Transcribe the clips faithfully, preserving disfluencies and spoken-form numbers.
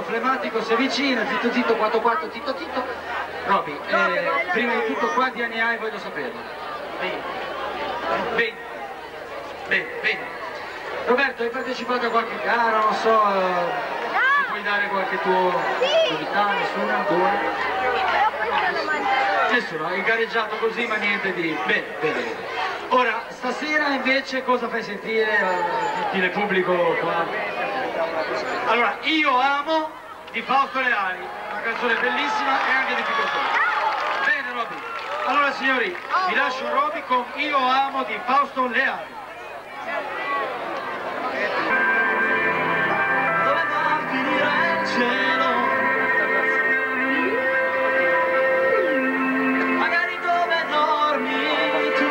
flematico si avvicina, zitto zitto, quattro quattro, zitto zitto. Roby, eh, prima di tutto quanti anni hai voglio saperlo. Bene, bene, bene, bene. Roberto, hai partecipato a qualche gara, non so, eh, ci puoi dare qualche tuo novità, nessuna, due? Nessuno, hai gareggiato così ma niente di... Bene, bene, bene. Ora, stasera invece cosa fai sentire al gentile pubblico qua? Allora, Io amo di Fausto Leali, una canzone bellissima e anche difficoltosa. Bene Roby, allora signori, vi lascio Roby con Io amo di Fausto Leali. Dove va a finire il cielo? Magari dove dormi tu?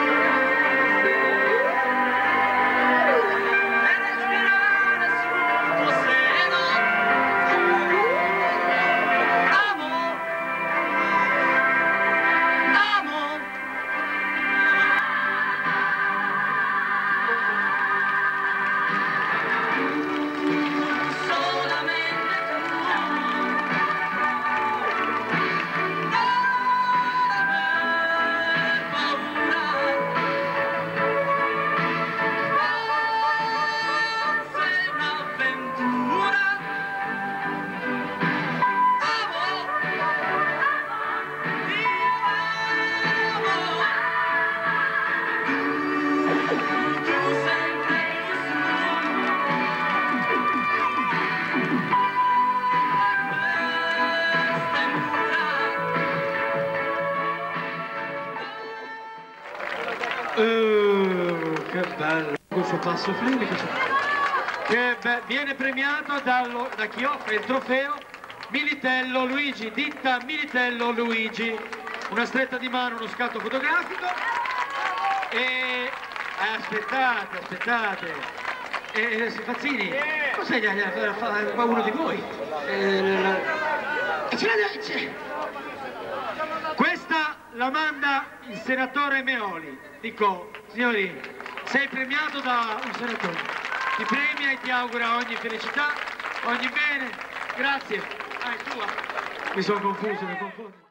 Uh, che bello questo passo flimico, che be viene premiato dallo, da chi offre il trofeo Militello Luigi, ditta Militello Luigi, una stretta di mano, uno scatto fotografico e eh, aspettate, aspettate e, Fazzini, cos'è fa uno di voi? Eh, questa la manda il senatore Meoli. Dico, signori, sei premiato da un senatore, ti premia e ti augura ogni felicità, ogni bene, grazie. Ah, è tua? Mi sono confuso, mi confondo.